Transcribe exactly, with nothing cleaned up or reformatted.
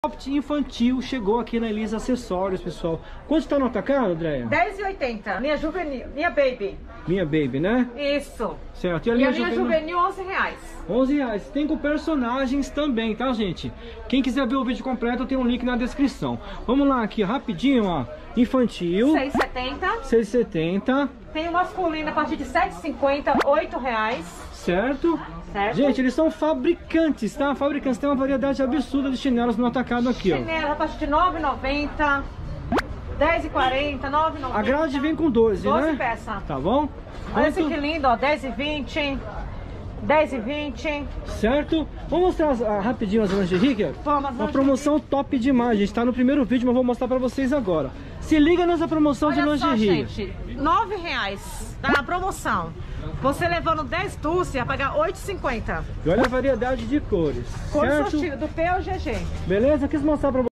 Cropped infantil chegou aqui na Elisa Acessórios, pessoal. Quanto está no atacado, Andréia? dez e oitenta. Minha juvenil, minha baby. Minha baby, né? Isso. Certo. E a E linha a minha juvenil? juvenil, onze reais. onze reais. Tem com personagens também, tá, gente? Quem quiser ver o vídeo completo, tem um link na descrição. Vamos lá aqui, rapidinho, ó. Infantil. seis e setenta. seis e setenta. Tem o masculino a partir de sete e cinquenta, oito reais. Certo? Certo. Gente, eles são fabricantes, tá? Fabricantes. Tem uma variedade absurda de chinelos no atacado aqui, ó. Chinelo a partir de nove e noventa, dez e quarenta, nove e noventa. A grade vem com doze, doze né? peças. Tá bom? Olha esse Quanto? que lindo, ó. dez e vinte. dez e vinte. Certo? Vamos mostrar as- ah, rapidinho as lingerie aqui, ó. Vamos, as Uma promoção top demais, gente. Tá no primeiro vídeo, mas vou mostrar pra vocês agora. Se liga nessa promoção Olha de só, lingerie. gente. nove reais. Tá na promoção. Você levando dez dulce, vai pagar oito e cinquenta. E olha a variedade de cores. Cor certo? sortido, do P ao G G. Beleza? Quis mostrar pra